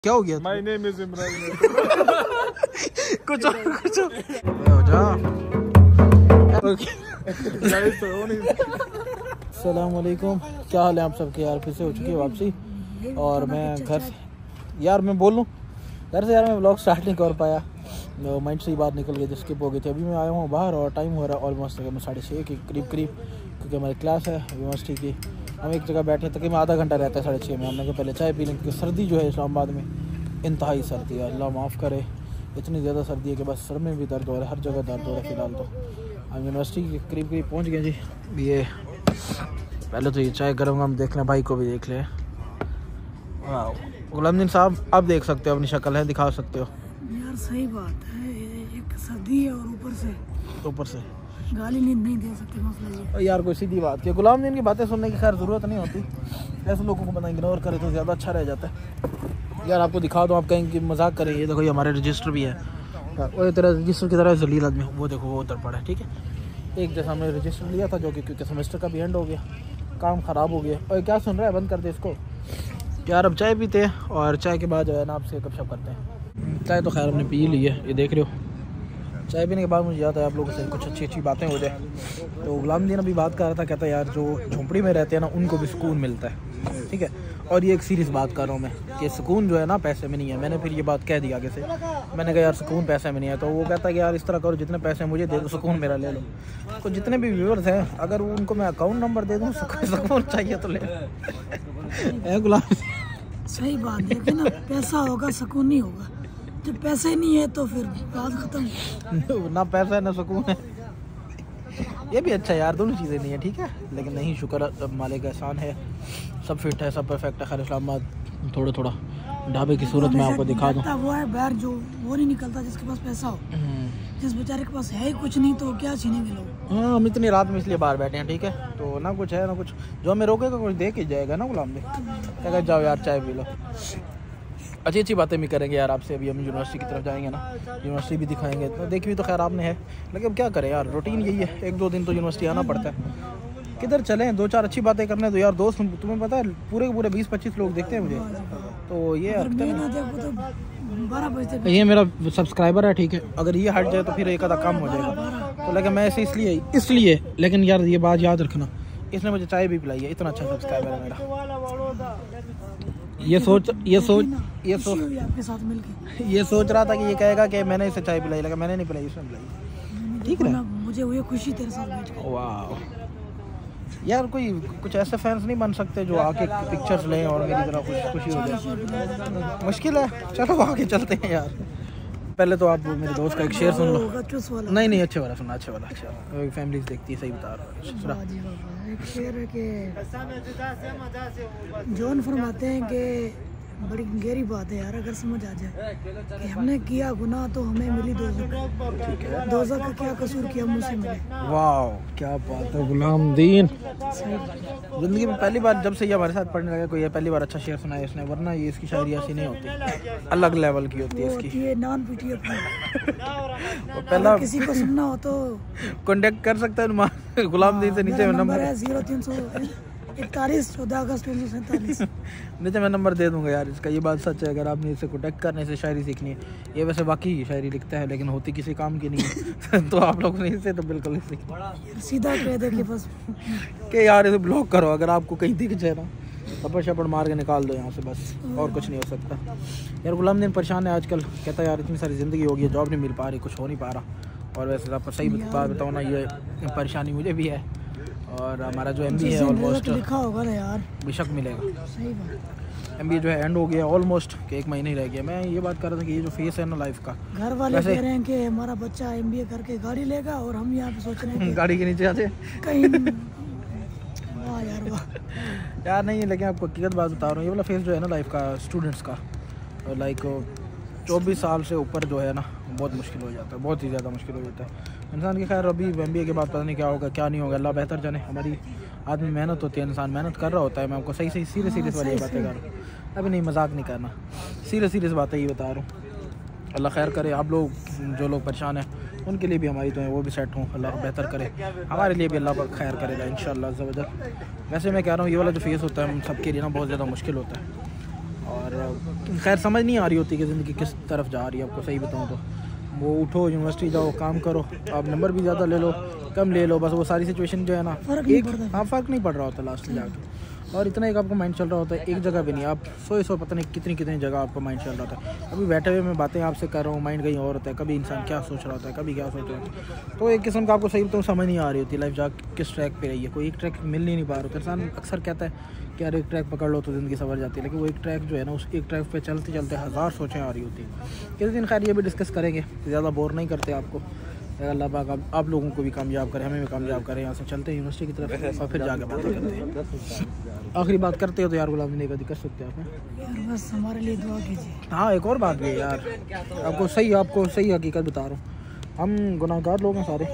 क्या हो गया? My name is Imran. कुछ हो जा। अस्सलाम वालेकुम, क्या हाल है आप सबके? यार फिर से हो चुकी है वापसी और मैं घर से यार मैं बोल लूँ घर से यार मैं व्लॉग स्टार्ट नहीं कर पाया, माइंड से ही बात निकल गई, स्किप हो गई थी। अभी मैं आया हूँ बाहर और टाइम हो रहा है ऑलमोस्ट 6:30 के करीब क्योंकि हमारी क्लास है यूनिवर्सिटी की। हम एक जगह बैठे तकरीबन आधा घंटा रहता है 6:30 में। हमने कहा पहले चाय पी लें क्योंकि सर्दी जो है इस्लामाबाद में इंतहाई सर्दी है, अल्लाह माफ़ करे। इतनी ज़्यादा सर्दी है कि बस सर में भी दर्द हो रहा है, हर जगह दर्द हो रहा है फ़िलहाल। तो हम यूनिवर्सिटी के करीब पहुँच गए जी। ये पहले तो ये चाय गर्म हम देख लें, भाई को भी देख लें। वाह गुलामदीन साहब आप देख सकते हो, अपनी शक्ल है दिखा सकते हो यार। सही बात है, एक सर्दी है और ऊपर से गाली नहीं दे सकते मसला ये। यार कोई सीधी बात है, गुलामदीन की बातें सुनने की खैर ज़रूरत नहीं होती, ऐसे लोगों को बना इग्नोर करे तो ज़्यादा अच्छा रह जाता है। यार आपको दिखा दो, आप कहेंगे कि मजाक करें। ये देखो ये हमारे रजिस्टर भी है, वो तरह रजिस्टर की तरह जलील आदमी, वो देखो वो उधर पड़ा है। ठीक है, एक जैसा हमने रजिस्टर लिया था जो कि क्योंकि सेमेस्टर का भी एंड हो गया, काम ख़राब हो गया। और क्या सुन रहा है, बंद कर दे इसको। यार अब चाय पीते हैं और चाय के बाद जो है ना आपसे गपशप करते हैं। चाय तो खैर हमने पी ली है, ये देख रहे हो। चाय पीने के बाद मुझे याद है आप लोगों से कुछ अच्छी बातें हो जाए। तो गुलामदीन अभी बात कर रहा था, कहता है यार जो झोंपड़ी में रहते हैं ना उनको भी सुकून मिलता है। ठीक है, और ये एक सीरियस बात कर रहा हूँ मैं कि सुकून जो है ना पैसे में नहीं है। मैंने फिर ये बात कह दी आगे से, मैंने कहा यार सुकून पैसे में नहीं है। तो वो कहता है कि यार इस तरह करो, जितने पैसे मुझे दे दो सुकून मेरा ले लो। तो जितने भी व्यूअर्स हैं अगर उनको मैं अकाउंट नंबर दे दूँ, सुकून चाहिए तो ले गुलाम। सही बात है कि ना, पैसा होगा सुकून नहीं होगा। जब पैसे नहीं है तो फिर बात खत्म। ना पैसा है ना सुकून है, ये भी अच्छा है यार, दोनों चीज़ें नहीं है। ठीक है, लेकिन नहीं शुक्र मालिक का एहसान है, सब फिट है, सब परफेक्ट है। खैर इस्लामाबाद थोड़ा ढाबे की सूरत में आपको दिखा दूँ। वो है बाहर जो वो नहीं निकलता जिसके पास पैसा हो, जिस बेचारे के पास है ही कुछ नहीं तो क्या छीनेंगे लोग। हाँ हम इतनी रात में इसलिए बाहर बैठे हैं। ठीक है, तो ना कुछ है ना कुछ, जो हमें रोकेगा कुछ दे के जाएगा ना गुलाम दे। क्या जाओ यार चाय पी लो, अच्छी बातें भी करेंगे यार आपसे। अभी हम यूनिवर्सिटी की तरफ जाएंगे ना, यूनिवर्सिटी भी दिखाएंगे। तो देखी भी तो खैर आपने है, लेकिन अब क्या करें यार, रूटीन यही है, 1-2 दिन तो यूनिवर्सिटी आना पड़ता है। किधर चलें, 2-4 अच्छी बातें करने तो यार दोस्त, तुम्हें पता है पूरे 20-25 लोग देखते हैं मुझे। तो ये ये मेरा सब्सक्राइबर है। ठीक है, अगर ये हट जाए तो फिर एक आधा कम हो जाएगा। तो लेकिन मैं ऐसे इसलिए लेकिन यार ये बात याद रखना, इसने मुझे चाय भी पिलाई है, इतना अच्छा सब्सक्राइबर है मेरा। ये सोच आपके साथ मिलके ये सोच रहा था कि ये कहेगा कि मैंने इसे चाय पिलाई, लेकिन मैंने नहीं पिलाई, इसने पिलाई। ठीक है, मुझे हुई खुशी तेरे साथ बैठ के। वाह यार, कुछ ऐसे फैंस नहीं बन सकते जो आके पिक्चर्स लें और मेरी तरह खुशी हो जाए। मुश्किल है, चलो आगे चलते हैं यार। पहले तो आप मेरे दोस्त का एक शेर सुन लो। नहीं अच्छे वाला सुनना, अच्छा वाला फैमिलीज देखती है, सही बता रहा हूँ। एक शेर है कि जॉन फरमाते हैं कि बड़ी गहरी बात है यार, अगर समझ आ जाए कि हमने किया गुनाह तो हमें मिली दोज़ख। दोज़ख का क्या कसूर किया मुझसे मिले। वाह क्या बात है गुलामदीन, जिंदगी में पहली बार जब से ये हमारे साथ पढ़ने लगा कोई पहली बार अच्छा शेर सुनाया इसने, वरना ये इसकी शायरी ऐसी नहीं होती, अलग लेवल की होती है इसकी। ये नॉन पीटीए पहला किसी को सुनना हो तो कांटेक्ट कर सकता है गुलामदीन से, नीचे नंबर है 0341 नीचे मैं नंबर दे दूंगा यार इसका। ये बात सच है, अगर आपने इससे कांटेक्ट करने से शायरी सीखनी है, ये वैसे बाकी शायरी लिखता है लेकिन होती किसी काम की नहीं है। तो आप लोगों ने इससे तो बिल्कुल नहीं सीखी, सीधा कह दे कि बस कि यार इसे ब्लॉक करो, अगर आपको कहीं दिख जाए ना थप्पड़ शपड़ मार के निकाल दो यहाँ से, बस और कुछ नहीं हो सकता। यार गुलामदीन परेशान है आजकल, कहता है यार इतनी सारी ज़िंदगी हो गई है, जॉब नहीं मिल पा रही, कुछ हो नहीं पा रहा। और वैसे आपको सही बात बताओ ना, ये परेशानी मुझे भी है। और हमारा जो MBA है ऑलमोस्ट लिखा होगा ना यार, बेशक मिलेगा। सही बात। MBA जो है एंड हो गया ऑलमोस्ट, कि 1 महीने ही रह गया। मैं ये बात कर रहा था कि ये जो फेस है ना लाइफ का, घर वाले कह रहे हैं कि हमारा बच्चा MBA करके गाड़ी लेगा और हम यहाँ पे सोच रहे हैं गाड़ी के नीचे आते कहीं। वाह यार वाह यार नहीं, लेकिन आपको हकीकत बात बता रहा हूँ, ये वाला फेस जो है ना लाइफ का स्टूडेंट्स का, लाइक 24 साल से ऊपर जो है ना बहुत मुश्किल हो जाता है, बहुत ही ज़्यादा मुश्किल हो जाता है इंसान की। खैर अभी MBA के बाद पता नहीं क्या होगा क्या नहीं होगा, अल्लाह बेहतर जाने। हमारी आदमी मेहनत होती है, इंसान मेहनत कर रहा होता है। मैं आपको सही सीरियस वाली बातें कर रहा हूँ, अभी नहीं मजाक नहीं करना, सीरियस बातें ही बता रहा हूँ। अल्लाह खैर करे, आप लोग जो लोग परेशान हैं उनके लिए भी हमारी तो है वो भी सेट हों, अल्लाह बेहतर करे, हमारे लिए भी अल्लाह पर खैर करेगा इंशाअल्लाह अज़्ज़ा वजल। वैसे मैं कह रहा हूँ ये वाला जो फेस होता है हम सबके लिए ना बहुत ज़्यादा मुश्किल होता है। और यार, खैर समझ नहीं आ रही होती कि ज़िंदगी किस तरफ जा रही है। आपको सही बताऊँ तो वो उठो यूनिवर्सिटी जाओ काम करो, आप नंबर भी ज़्यादा ले लो कम ले लो, बस वो सारी सिचुएशन जो है ना एक हाँ फ़र्क नहीं पड़ रहा होता लास्ट में जाके। और इतना एक आपको माइंड चल रहा होता है, एक जगह भी नहीं, आप सौ पता नहीं कितनी कितनी जगह आपका माइंड चल रहा होता है। अभी बैठे हुए मैं बातें आपसे कर रहा हूँ, माइंड कहीं और होता है, कभी इंसान क्या सोच रहा होता है, कभी क्या सोच रहा होता है। तो एक किस्म का आपको सही तो समझ नहीं आ रही होती लाइफ जा किस ट्रैक पे रही है, कोई एक ट्रैक मिल नहीं पा रहा होता। इंसान अक्सर कहता है कि यार एक ट्रैक पकड़ लो तो ज़िंदगी सवर जाती है, लेकिन वो एक ट्रैक जो है ना उस एक ट्रैक पे चलते चलते हज़ार सोचें आ रही होती हैं। किसी दिन खैर ये भी डिस्कस करेंगे, ज़्यादा बोर नहीं करते आपको। अल्लाह पाक आप लोगों को भी कामयाब करें, हमें भी कामयाब करें। यहाँ से चलते हैं यूनिवर्सिटी की तरफ और फिर जाके बातें करते हैं। आखिरी बात करते हो तो यार गुलाम ने कर सकते हैं आप यार, बस हमारे लिए दुआ कीजिए। हाँ एक और बात भी है यार, आपको सही हकीकत बता रहा हूँ, हम गुनाहगार लोग हैं सारे,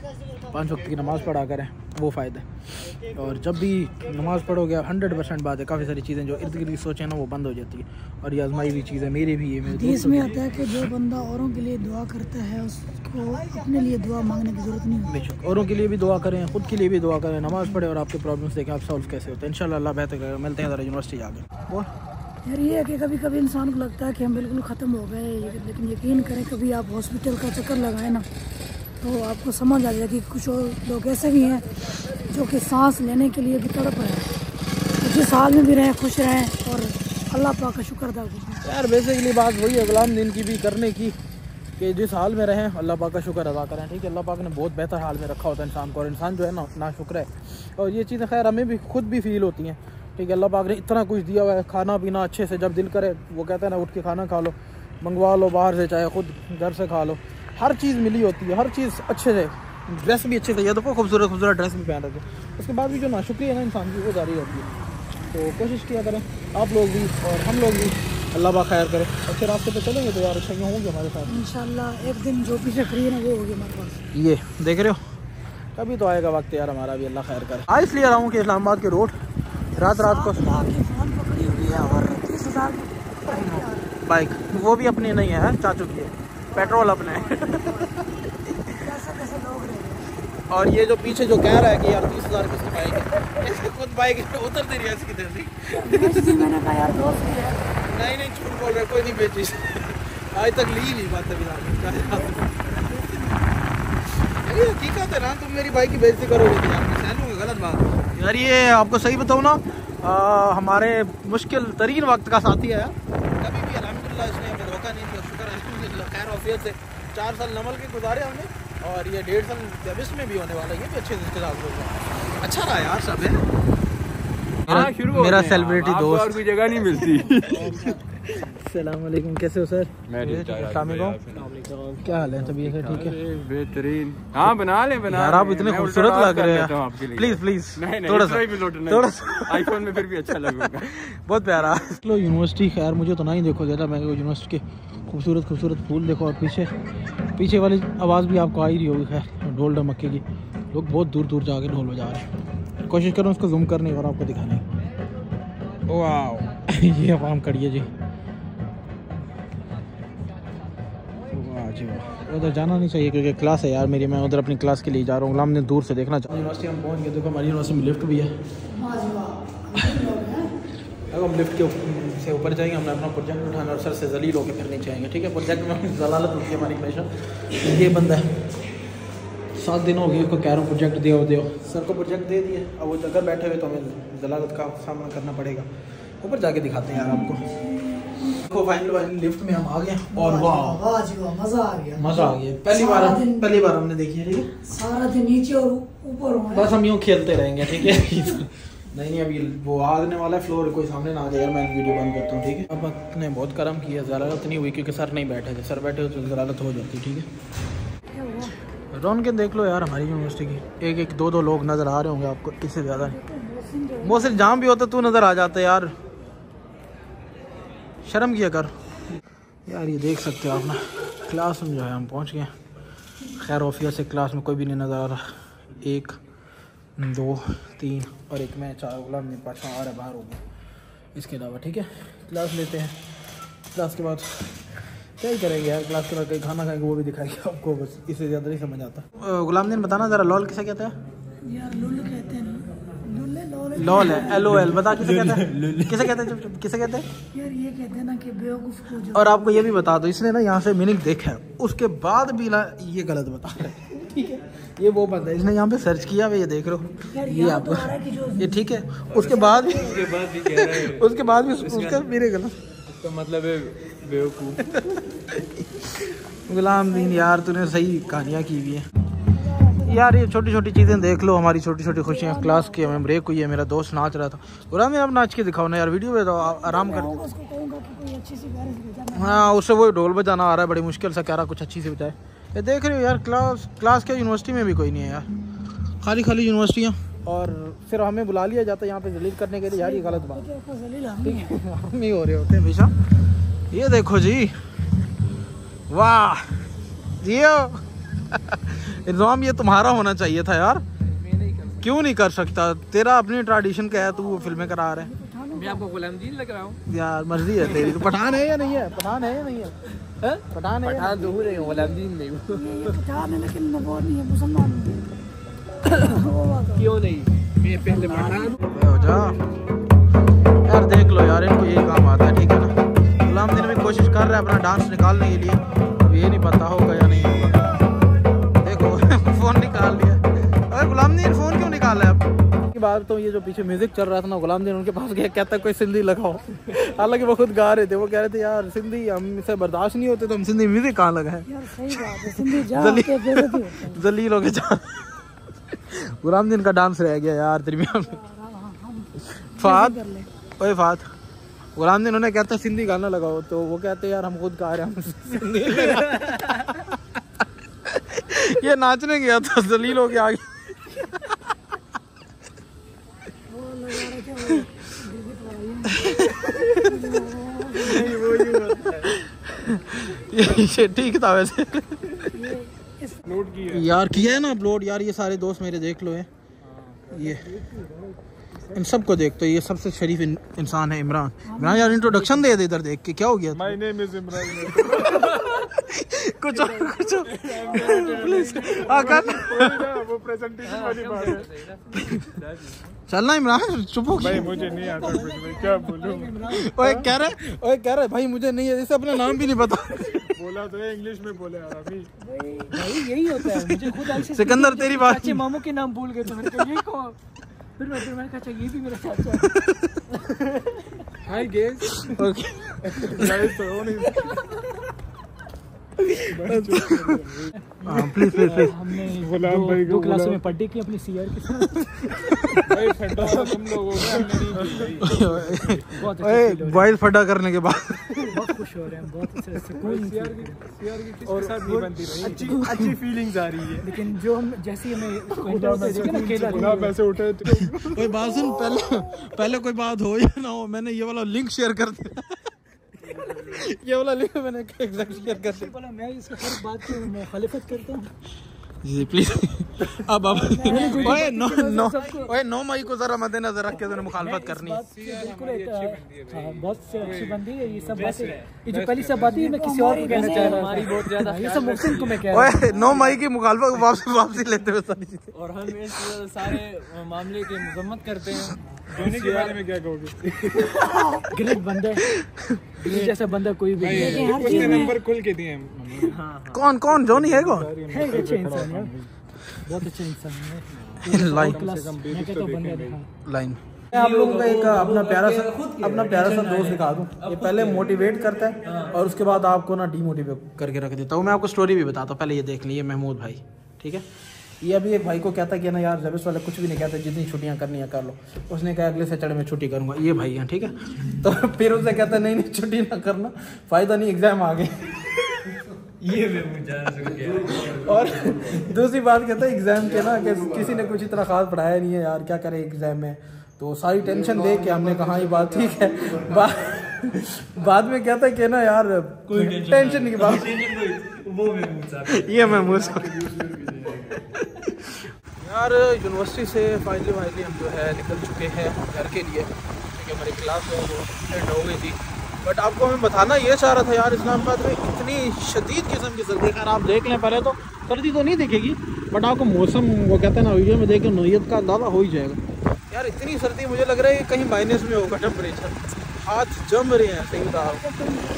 5 वक्त की नमाज़ पढ़ा करें वो फ़ायदा है। और जब भी नमाज़ पढ़ोगे 100% बात है, काफ़ी सारी चीज़ें जो इर्द गिर्द की सोचें ना वो बंद हो जाती है। और ये आजमाई हुई चीज़ है, मेरी भी है, मेरे हदीस में आता है कि जो बंदा औरों के लिए दुआ करता है उसको अपने लिए दुआ मांगने की ज़रूरत नहीं होती। बेशक औरों के लिए भी दुआ करें, ख़ुद के लिए भी दुआ करें, नमाज़ पढ़ें और आपके प्रॉब्लम्स देखें आप सॉल्व कैसे होते हैं। इंशाल्लाह अल्लाह बेहतर करेगा। मिलते हैं ज़रा यूनिवर्सिटी जाकर। वो यार ये है कि कभी कभी इंसान को लगता है कि हम बिल्कुल ख़त्म हो गए, लेकिन यकीन करें कभी आप हॉस्पिटल का चक्कर लगाएं ना तो आपको समझ आ जाएगा कि कुछ और लोग ऐसे भी हैं जो कि सांस लेने के लिए भी तड़प रहे हैं। जिस हाल में भी रहें खुश रहें और अल्लाह पाक का शुक्र अदा कीजिए। यार बेसिकली बात वही है गुलाम दिन की भी करने की कि जिस हाल में रहें अल्लाह पाक का शुक्र अदा करें। ठीक है, अल्लाह पाक ने बहुत बेहतर हाल में रखा होता है इंसान को, और इंसान जो है ना शुक्र है। और ये चीज़ें खैर हमें भी खुद भी फील होती हैं। ठीक है, अल्लाह पाक ने इतना कुछ दिया हुआ है, खाना पीना अच्छे से जब दिल करे वो कहता है ना उठ के खाना खा लो, मंगवा लो बाहर से, चाहे खुद घर से खा लो, हर चीज़ मिली होती है, हर चीज़ अच्छे से, ड्रेस भी अच्छे से, ये देखो खूबसूरत खूबसूरत ड्रेस भी पहन रखे, उसके बाद भी जो नाशुक्री है ना इंसान की वो जारी रहती है। तो कोशिश किया करें आप लोग भी और हम लोग भी, अल्लाह पाक खैर करे। अच्छे रास्ते पे चलेंगे तो यार अच्छाइयाँ होंगी हमारे साथ इंशाल्लाह। एक दिन जो पीछे फ्री है ना वो होगी हमारे पास। ये देख रहे हो, कभी तो आएगा वक्त यार हमारा भी, अल्लाह खैर करे। आज इसलिए रहा हूँ कि इस्लामाबाद के रोड रात को फ़ोन पकड़ी हुई है और 30,000 की बाइक, वो भी अपनी नहीं है, चाचू की है, पेट्रोल अपने है। कैसे लोग रहे। और ये जो पीछे जो कह रहा है कि यार 30,000 किसकी बाइक है, इसकी खुद बाइक उतर दे रही है इसकी तेजी। मैंने कहा यार दोस्त भी है। नहीं झूठ बोल रहे, कोई नहीं बेची, आज तक ली नहीं बात हकीकत है ना। तुम मेरी बाइक की बेइज्जती करोगे तो यार मैं सहन लूँगा, गलत बात यार। ये आपको सही बताऊँ ना, हमारे मुश्किल तरीन वक्त का साथी है कभी भी, अल्हम्दुलिल्लाह इसने हमें धोखा नहीं दिया, शुक्र अल्हम्दुलिल्लाह। खैर ऑफियत से 4 साल नमल के गुजारे हमने, और ये 1.5 साल जबिस में भी होने वाला है, ये भी अच्छे से साथ अच्छा रहा यार सब है। मेरा सेलिब्रिटी दोस्त, और कोई जगह नहीं मिलती। अस्सलाम वालेकुम, कैसे हो सर? मैं क्या हाल है? तबीयत है ठीक है? बेहतरीन। हाँ बना ले यार आप इतने खूबसूरत लग रहे हैं, प्लीज थोड़ा सा आईफोन में फिर भी अच्छा लगेगा। बहुत प्यारा। लो यूनिवर्सिटी, खैर मुझे तो ना ही देखो ज़्यादा, मैं यूनिवर्सिटी के खूबसूरत फूल देखो, और पीछे वाली आवाज़ भी आपको आ ही रही होगी, खैर ढोल ढमक्के की, लोग बहुत दूर जाके ढोल बजा रहे हैं। कोशिश करूँ उसको जूम करने और आपको दिखाने। वाह ये अवाम खड़ी है जी, उधर जाना नहीं चाहिए क्योंकि क्लास है यार मेरी, मैं उधर अपनी क्लास के लिए जा रहा हूँ। गुलाम ने दूर से देखना चाहा। यूनिवर्सिटी हम पहुँच गए, देखो हमारी यूनिवर्सिटी में लिफ्ट भी है। अब हम लिफ्ट के से ऊपर जाएंगे, हमने अपना प्रोजेक्ट उठाना और सर से जलील होकर फिर नीचे आएंगे। ठीक है, प्रोजेक्ट में जलालत होती है हमारी हमेशा। ये बंदा है 7 दिन हो गए उसको कह रहा हूँ प्रोजेक्ट दो, सर को प्रोजेक्ट दे दिए, अब वो जगह बैठे हुए तो हमें जलालत का सामना करना पड़ेगा। ऊपर जाके दिखाते हैं यार आपको। देखो फाइनली लिफ्ट में हम आ गए और वाह मजा आ गया। पहली बार हमने देखी है। ठीक है, सारा दिन नीचे और ऊपर, बस हम यूँ खेलते रहेंगे। ठीक है नहीं अभी वो आने वाला है, फ्लोर कोई सामने ना आ जाए यार, मैं वीडियो बंद करता हूँ। ठीक है, अब आपने बहुत कर्म किया, ज़लालत नहीं हुई क्योंकि सर नहीं बैठे थे, सर बैठे तो ज़लालत हो जाती। ठीक है, रौन के देख लो यार हमारी यूनिवर्सिटी की, एक 2 लोग नज़र आ रहे होंगे आपको, इससे ज़्यादा नहीं। मोहसिन जहाँ भी होता तू नज़र आ जाता यार, शर्म किया कर यार। ये देख सकते हो आप ना, क्लास में जो है हम पहुंच गए। खैर ऑफिस से क्लास में कोई भी नहीं नज़र आ रहा, 1 2 3 और एक मैं 4 गुलाम में 5 आ रहा है बाहर हो गया इसके अलावा। ठीक है, क्लास लेते हैं, क्लास के बाद क्या ही करेंगे यार, क्लास के बाद कहीं खाना खाएंगे वो भी दिखाएंगे आपको, बस इससे ज़्यादा नहीं समझ आता। गुलाम दिन बताना ज़रा लॉल किसे कहते हैं? यार लुल कहते हैं, लॉल है, LOL। बता किसे कहते हैं, किसे कहते हैं, किसे कहते हैं यार ये कहते हैं ना कि बेवकूफ को जो। और आपको ये भी बता दो, इसने ना यहाँ से मीनिंग देखा है, उसके बाद भी ये गलत बता रहा है, ठीक है। ये वो बंदा है, इसने यहाँ पे सर्च किया, ये देख लो, ये आपको ये ठीक है। उसके बाद भी उसका मेरे गलत, तो मतलब बेवकूफ। गुलाम दीन यार, तूने सही कहानियाँ की हुई है यार। ये छोटी छोटी चीज़ें देख लो, हमारी छोटी छोटी खुशियाँ। क्लास की हमें ब्रेक हुई है, मेरा दोस्त नाच रहा था। गुलाम दीन, आप नाच के दिखाओ ना यार, वीडियो में तो आराम कर। हाँ, उससे वो ढोल बजाना आ रहा है, बड़ी मुश्किल से कह रहा कुछ अच्छी से बजाए। ये देख रहे हो यार, क्लास के यूनिवर्सिटी में भी कोई नहीं है यार, खाली खाली यूनिवर्सिटियाँ। और फिर हमें बुला लिया जाता है यहाँ पे जलील करने के लिए यार, ये गलत बात है, हम ही हो रहे होते हैं हमेशा। ये देखो जी, वाह जियो। इंतजाम ये तुम्हारा होना चाहिए था यार, क्यों नहीं कर सकता? तेरा अपनी ट्रेडिशन का है, तू वो फिल्में करा रहा है। मैं आपको गुलामदीन लग रहा हूँ यार, मर्जी है तेरी। तो पठान है या नहीं है? पठान है या नहीं है? पठान है? पठान तो नहीं हूँ, गुलामदीन नहीं हूँ। पठान है लेकिन वो नहीं है, मुसलमान नहीं है। क्यों नहीं? मैं पहले पठान हो जा यार। देख लो यार, इनको यही काम आता है, ठीक है ना। गुलामदीन भी कोशिश कर रहा है अपना डांस निकालने के लिए, अब ये नहीं पता होगा या नहीं होगा। देखो फोन निकाल लिया। अरे गुलामदीन, फोन क्यों निकाला है अब की बात? तो ये जो पीछे म्यूजिक चल रहा था ना, गुलामदीन उनके पास गया, कहता है कोई सिंधी लगाओ। हालांकि वो खुद गा रहे थे, वो कह रहे थे यार सिंधी हमसे बर्दाश्त नहीं होते, तो हम सिंधी म्यूजिक कहाँ लगाए? जलील हो के जा। गुलामदीन का डांस रह गया यार दरमियान में। फात, ओए फात, गुलामदीन उन्हें कहता सिंधी गाना लगाओ, तो वो कहते यार हम खुद गा रहे हैं, हम सिंधी ये नाचने गया था, जलील हो के आ गया। ये ठीक था वैसे। यार किया है ना अपलोड यार, ये सारे दोस्त मेरे देख लो है, ये इन सबको देख, तो ये सबसे शरीफ इंसान है इमरान। इमरान यार इंट्रोडक्शन दे इधर देख के, क्या हो गया? My name is Imran. कुछ प्लीज वो प्रेजेंटेशन वाली बात है। चलना इमरान, चुप हो भाई, मुझे नहीं आता कुछ, मैं क्या बोलूं। ओए कह रहा है भाई मुझे नहीं है, जैसे अपना नाम भी नहीं पता। बोला तो इंग्लिश में बोले यार अभी। भाई यही होता है, मुझे खुद ऐसे सिकंदर तेरी बात, चाचे मामू के नाम भूल गए तो मैंने कहा ये कौन, फिर मैंने कहा ये भी मेरा चाचा है। हाय गाइस, ओके गाइस, तो प्लीज हमने दो क्लासों में पढ़ी की अपनी सीआर के साथ। भाई फटा तुम लोगों ने बॉयल फटा करने के बाद बहुत खुश हो रहे हैं, बहुत सुकून सीआर की और साथ नहीं बनती रही, अच्छी फीलिंग्स आ रही है। लेकिन जो हम जैसे ही हमें केला पैसे उठे, कोई बात सुन, पहले कोई बात हो या ना हो, मैंने ये वाला लिंक शेयर कर दिया। ये वाला लिंक मैंने एग्जैक्ट शेयर कर दिया। मैं इसको हर बात की मुखालिफत करता हूँ जी प्लीज। अब ओए 9 मई को जरा मद्देनजर रख के मुखालफत करनी है। बहुत अच्छी बंदी है ये सब बातें, ये जो पहली सब बातें मैं किसी और को कहना चाह रहा हूँ, हमारी बहुत ज्यादा ये सब मुहसिन को मैं कह रहा हूँ। 9 मई की मुखालफत वापसी लेते हुए सारी चीजें, और हम इस सारे मामले की मजम्मत करते हैं। धोनी के बारे में क्या कहोगे? ग्रेट बंदा, जैसा बंदा कोई भी नहीं। उसने नंबर खुल के दिए हैं। कौन जॉनी है? कौन है? अच्छा इंसान है, बहुत अच्छा इंसान है। लाइन मैं आप लोगों का एक अपना प्यारा सा दोस्त दिखा दूं। ये पहले मोटिवेट करता है और उसके बाद आपको ना डीमोटिवेट करके रख देता हूँ। मैं आपको स्टोरी भी बताता हूँ, पहले ये देख लीजिए। महमूद भाई, ठीक है, ये अभी एक भाई को कहता कि ना यार जबीस वाले कुछ भी नहीं कहते, जितनी छुट्टियां करनी है कर लो। उसने कहा अगले सैटरडे में छुट्टी करूंगा। ये भाई हैं, ठीक है। तो फिर उससे कहता नहीं छुट्टी ना करना, फ़ायदा नहीं, एग्ज़ाम आ गए। ये और दूसरी बात कहता है एग्ज़ाम के ना कि किसी ने कुछ इतना खास पढ़ाया नहीं है यार, क्या करें एग्ज़ाम में। तो सारी टेंशन देख के हमने कहा ये बात ठीक है। बाद में कहता है कि ना यार कोई टेंशन नहीं की बात, ये मैं मुझ यार यूनिवर्सिटी से फाइनली हम जो है निकल चुके हैं घर के लिए, क्योंकि हमारी क्लास है वो एंड हो गई थी। बट आपको मैं बताना ये चाह रहा था यार, इस्लामाबाद में इतनी शदीद किस्म की सर्दी। खैर आप देख लें, पहले तो सर्दी तो नहीं दिखेगी, बट आपको मौसम वो कहते हैं ना वीडियो में देख के नोयत का अंदाज़ा हो ही जाएगा। यार इतनी सर्दी, मुझे लग रहा है कि कहीं माइनस में होगा टेम्परेचर, हाथ जम रहे हैं। सही बता रहा हूँ,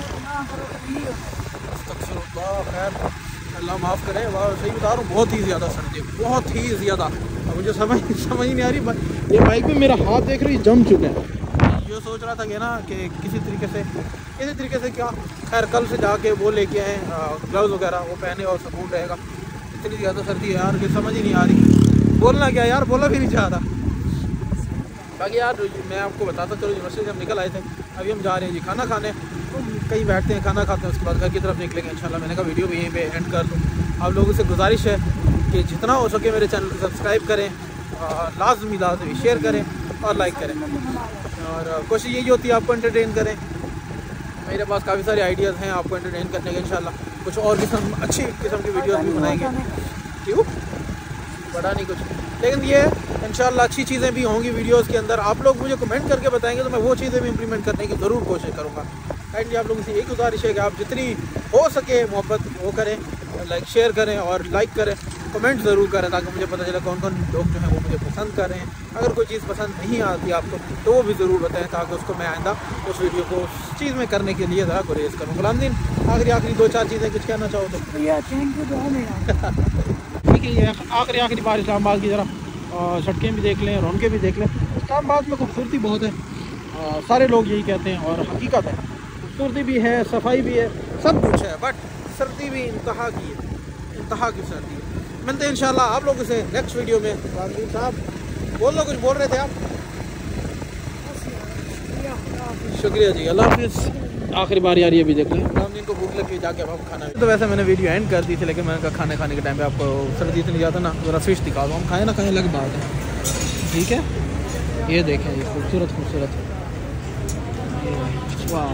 खैर अल्लाह माफ़ करे। वाह सही बता रहा हूँ, बहुत ही ज़्यादा सर्दी, बहुत ही ज़्यादा। अब मुझे समझ नहीं आ रही, ये बाइक पे मेरा हाथ देख रही जम चुका है। जो सोच रहा था कि ना कि किसी तरीके से क्या, खैर कल से जाके वो लेके आए ग्लव्स वगैरह, वो पहने और सुकून रहेगा। इतनी ज़्यादा सर्दी है यार कि समझ ही नहीं आ रही बोलना क्या यार, बोला भी नहीं चाह रहा। बाकी यार मैं आपको बताता चलो, यूनिवर्सिटी से हम निकल आए थे, अभी हम जा रहे हैं जी खाना खाने, कहीं बैठते हैं खाना खाते हैं, उसके बाद घर की तरफ निकलेंगे इंशाल्लाह। मैंने कहा वीडियो भी यहीं पे एंड कर दूँ। आप लोगों से गुजारिश है कि जितना हो सके मेरे चैनल को सब्सक्राइब करें, लाजमी शेयर करें और लाइक करें, और कोशिश यही होती है आपको एंटरटेन करें। मेरे पास काफ़ी सारे आइडियाज़ हैं आपको एंटरटेन करने के, इंशाल्लाह कुछ और अच्छी किस्म की वीडियोज़ भी बनाएंगे। क्यों बड़ा नहीं कुछ, लेकिन ये इंशाल्लाह अच्छी चीज़ें भी होंगी वीडियोस के अंदर। आप लोग मुझे कमेंट करके बताएंगे तो मैं वो चीज़ें भी इम्प्लीमेंट करने की ज़रूर कोशिश करूँगा। एंड आप लोगों से एक गुजारिश है कि आप जितनी हो सके मोहब्बत वो करें, लाइक शेयर करें और लाइक करें, कमेंट ज़रूर करें, ताकि मुझे पता चले कौन कौन लोग जो हैं वो मुझे पसंद कर रहे हैं। अगर कोई चीज़ पसंद नहीं आती आपको तो वो भी ज़रूर बताएं, ताकि उसको मैं आइंदा उस वीडियो को उस चीज़ में करने के लिए ज़रा गुरेज करूँ। गुलामदीन आखिरी 2-4 चीज़ें कुछ कहना चाहो तो? ठीक है, ये आखिरी बार इस्लामाबाद की ज़रा सड़कें भी देख लें, रौनकें भी देख लें। इस्लामाबाद में खूबसूरती बहुत है, सारे लोग यही कहते हैं और हकीकत है, खूबसूरती भी है, सफाई भी है, सब कुछ है, बट सर्दी भी इंतहा की है, इंतहा की सर्दी है। मिलते हैं इंशाल्लाह आप लोगों से नेक्स्ट वीडियो में। साहब बोल लो, कुछ बोल रहे थे आप? शुक्रिया जी, अल्लाह हाफिज़। आखिरी बार यार ये भी देख लें, रामदीन को भूख लगी, जाके अब खाना। तो वैसे मैंने वीडियो एंड कर दी थी, लेकिन मैंने कहा खाने के टाइम पे आपको सर्दी इतनी ज़्यादा ना, ज़रा फिश दिखा दो, हम खाएँ ना खाएँ अलग बात है। ठीक है, ये देखें, ये खूबसूरत वाह।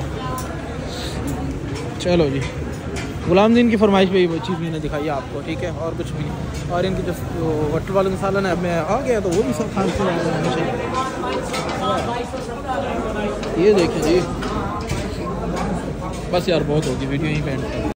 चलो जी, गुलामदीन की फरमाइश पे वो चीज़ मैंने दिखाई है आपको, ठीक है, और कुछ भी नहीं। और इनकी जो वटर वाले का सालन है, अब मैं आ गया तो वो भी सब खाने से चाहिए। ये देखें जी, बस यार बहुत होगी वीडियो यहीं पे एंड कर।